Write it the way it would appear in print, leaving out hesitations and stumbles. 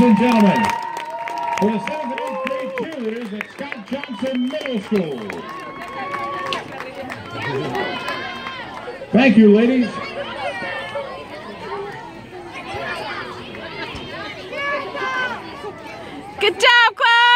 and gentlemen, for the 7th and 8th grade cheerleaders at Scott Johnson Middle School. Thank you, ladies. Good job, Quad!